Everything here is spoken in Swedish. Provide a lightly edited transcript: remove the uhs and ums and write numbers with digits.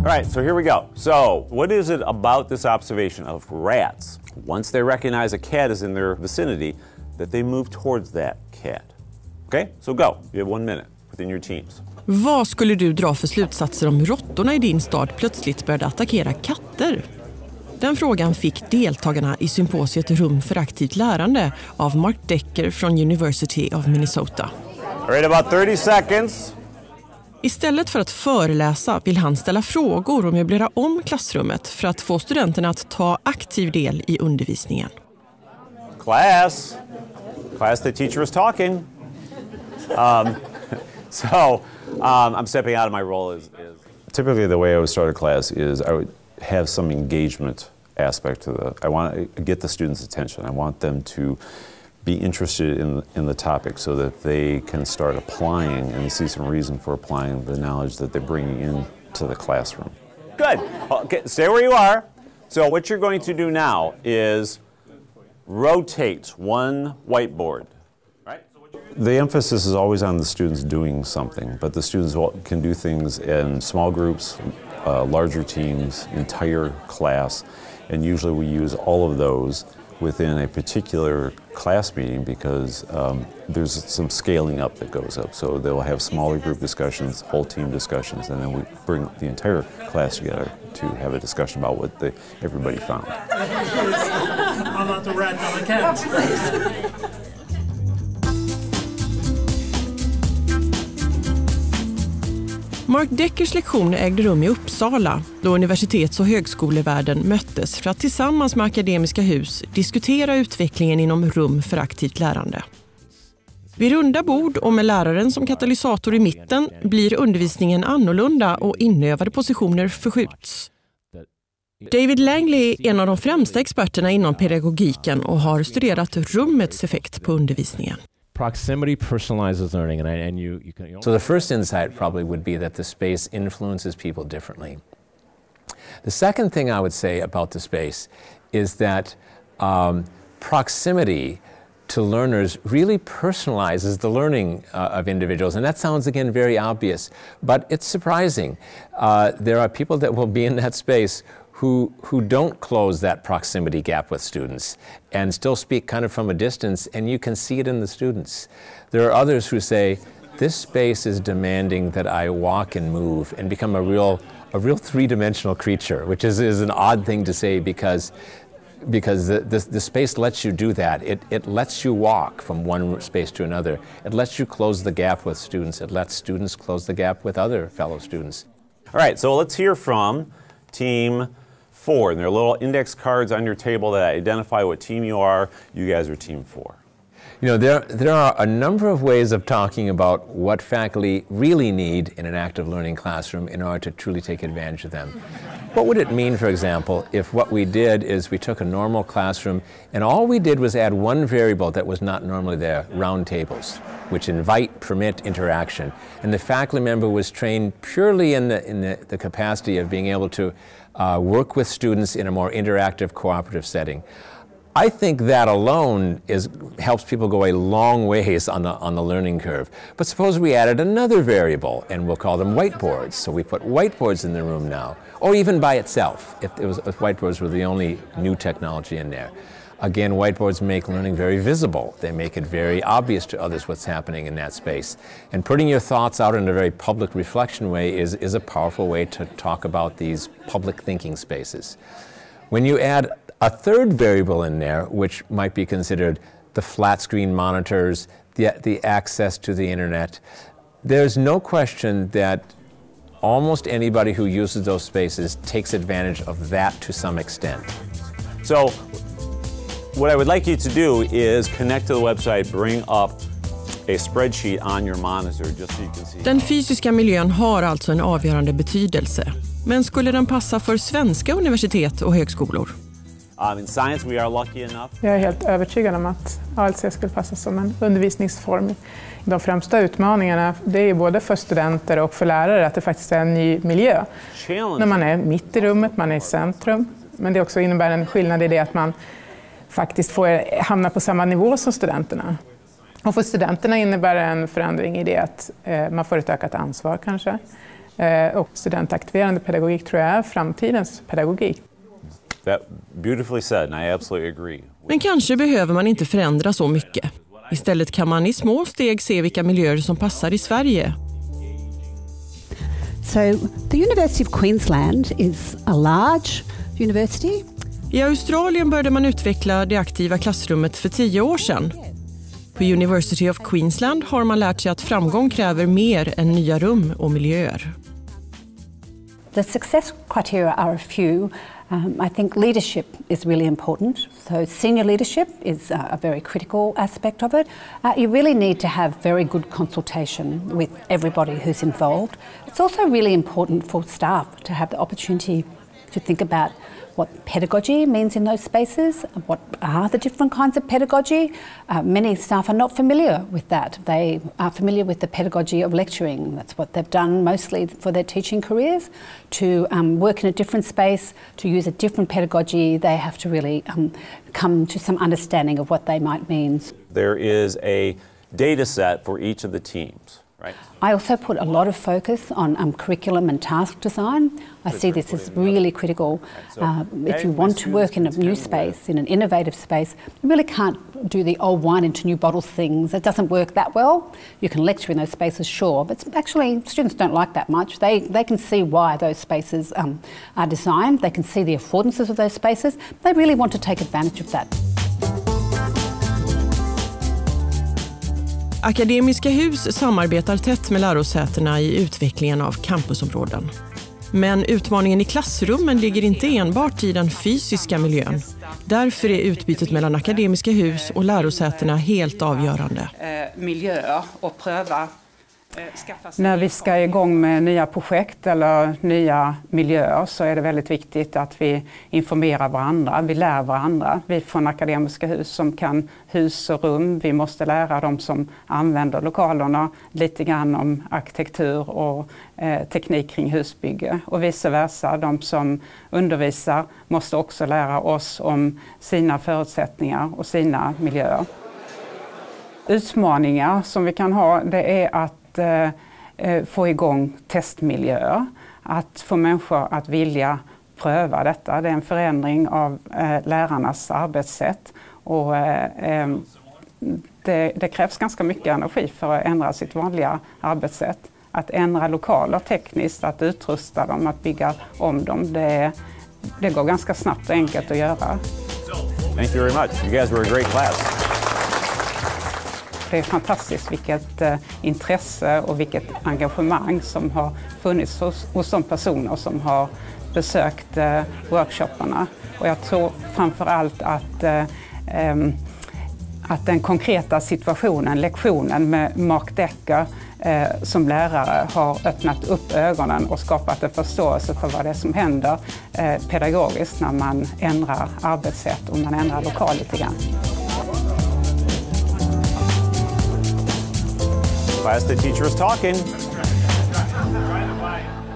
All right, so here we go. So, what is it about this observation of rats? Once they recognize a cat is in their vicinity, that they move towards that cat. Okay, so go. You have 1 minute within your teams. Vad skulle du dra för slutsatser om råttorna i din stad plötsligt började attackera katter? Den frågan fick deltagarna i symposiet Rum för aktivt lärande av Mark Decker från University of Minnesota. All right, about 30 seconds. Istället för att föreläsa vill han ställa frågor och möblera om klassrummet för att få studenterna att ta aktiv del i undervisningen. Class, the teacher is talking. I'm stepping out of my role is typically the way I would start a class is I would have some engagement aspect to I want to get the students' attention. I want them to be interested in the topic so that they can start applying and see some reason for applying the knowledge that they're bringing into the classroom. Good. Okay, stay where you are. So what you're going to do now is rotate one whiteboard. The emphasis is always on the students doing something, but the students can do things in small groups, larger teams, entire class, and usually we use all of those within a particular class meeting because there's some scaling up that goes up. So they'll have smaller group discussions, whole team discussions, and then we bring the entire class together to have a discussion about what everybody found. I'm not the rat, I'm a cat. Mark Deckers lektioner ägde rum i Uppsala då universitets- och högskolevärlden möttes för att tillsammans med Akademiska Hus diskutera utvecklingen inom rum för aktivt lärande. Vid runda bord och med läraren som katalysator i mitten blir undervisningen annorlunda och inövade positioner förskjuts. David Langley är en av de främsta experterna inom pedagogiken och har studerat rummets effekt på undervisningen. Proximity personalizes learning, and you can. So the first insight probably would be that the space influences people differently. The second thing I would say about the space is that proximity to learners really personalizes the learning of individuals, and that sounds again very obvious, but it's surprising. There are people that will be in that space who don't close that proximity gap with students and still speak kind of from a distance, and you can see it in the students. There are others who say, this space is demanding that I walk and move and become a real three-dimensional creature, which is an odd thing to say because the space lets you do that. It lets you walk from one space to another. It lets you close the gap with students. It lets students close the gap with other fellow students. All right, so let's hear from Team 4. And there are little index cards on your table that identify what team you are. You guys are Team 4. You know, there are a number of ways of talking about what faculty really need in an active learning classroom in order to truly take advantage of them. What would it mean, for example, if what we did is we took a normal classroom and all we did was add one variable that was not normally there, round tables, which invite, permit interaction. And the faculty member was trained purely in the capacity of being able to work with students in a more interactive, cooperative setting. I think that alone helps people go a long ways on the learning curve. But suppose we added another variable, and we'll call them whiteboards. So we put whiteboards in the room now, or even by itself, if whiteboards were the only new technology in there. Again, whiteboards make learning very visible. They make it very obvious to others what's happening in that space. And putting your thoughts out in a very public reflection way is a powerful way to talk about these public thinking spaces. When you add a third variable in there, which might be considered the flat screen monitors, the access to the internet, there's no question that almost anybody who uses those spaces takes advantage of that to some extent. So what I would like you to do is connect to the website, bring up a spreadsheet on your monitor just so you can see. Den fysiska miljön har alltså en avgörande betydelse. Men skulle den passa för svenska universitet och högskolor? In science we are lucky enough. Jag är helt övertygad om att ALC skulle passa som en undervisningsform. De främsta utmaningarna det är både för studenter och för lärare att det faktiskt är en ny miljö. När man är mitt i rummet, man är i centrum. Men det också innebär en skillnad i det att man faktiskt får hamna på samma nivå som studenterna. Och för studenterna innebär en förändring i det att man får ett ökat ansvar kanske. Och studentaktiverande pedagogik tror jag är framtidens pedagogik. That beautifully said, and I absolutely agree. Men kanske behöver man inte förändra så mycket. Istället kan man i små steg se vilka miljöer som passar i Sverige. So the University of Queensland is a large university. I Australien började man utveckla det aktiva klassrummet för 10 år sedan. På University of Queensland har man lärt sig att framgång kräver mer än nya rum och miljöer. The success criteria are a few. I think leadership is really important. So senior leadership is a very critical aspect of it. You really need to have very good consultation with everybody who's involved. It's also really important for staff to have the opportunity to think about what pedagogy means in those spaces, what are the different kinds of pedagogy. Many staff are not familiar with that. They are familiar with the pedagogy of lecturing. That's what they've done mostly for their teaching careers. To work in a different space, to use a different pedagogy, they have to really come to some understanding of what they might mean. There is a data set for each of the teams. Right. I also put a lot of focus on curriculum and task design. I see this as really critical. If you want to work in a new space, in an innovative space, you really can't do the old wine into new bottles things. It doesn't work that well. You can lecture in those spaces, sure, but actually students don't like that much. They can see why those spaces are designed. They can see the affordances of those spaces. They really want to take advantage of that. Akademiska Hus samarbetar tätt med lärosätena i utvecklingen av campusområden. Men utmaningen i klassrummen ligger inte enbart i den fysiska miljön. Därför är utbytet mellan Akademiska Hus och lärosätena helt avgörande. Miljöer och pröva. När vi ska igång med nya projekt eller nya miljöer så är det väldigt viktigt att vi informerar varandra, vi lär varandra. Vi från Akademiska Hus som kan hus och rum, vi måste lära dem som använder lokalerna lite grann om arkitektur och teknik kring husbygge. Och vice versa, de som undervisar måste också lära oss om sina förutsättningar och sina miljöer. Utmaningar som vi kan ha, det är att få igång testmiljöer, att få människor att vilja pröva detta. Det är en förändring av lärarnas arbetssätt och det krävs ganska mycket energi för att ändra sitt vanliga arbetssätt. Att ändra lokaler tekniskt, att utrusta dem, att bygga om dem, det går ganska snabbt och enkelt att göra. Thank you very much. You guys were a great class. Det är fantastiskt vilket intresse och vilket engagemang som har funnits hos de personer som har besökt workshopparna. Och jag tror framförallt att den konkreta situationen, lektionen med Mark Decker som lärare har öppnat upp ögonen och skapat en förståelse för vad det är som händer pedagogiskt när man ändrar arbetssätt och man ändrar lokal lite grann. Class, the teacher is talking.